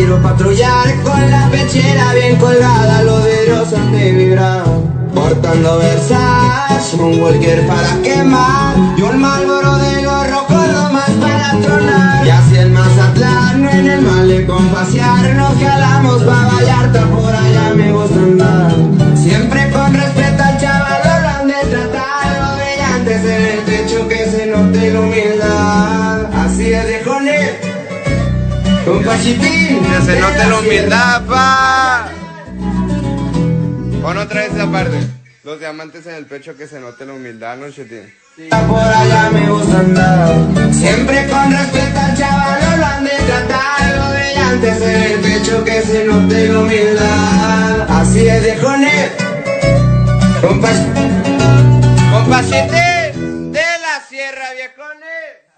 quiero patrullar con la pechera bien colgada, los vidrios antivibran, portando Versace, un Walker para quemar y un Marlboro de los rojos más para tronar. Y así en Mazatlán, en el malecón pasear, nos jalamos pa' Vallarta, por allá me gusta andar. Siempre con respeto al chaval, lo han de tratar, los brillantes en el techo, que se note la humildad. Así es de Jonet, con Pachitín, que se note la humildad, pa. Pon otra vez esa parte. Los diamantes en el pecho, que se note la humildad, ¿no, Chetín? Por allá me gusta andar. Siempre con respeto al chaval, lo han de tratar, los brillantes en el pecho, que se note la humildad. Así es de Jonet, con Pachitín de la Sierra, viejones.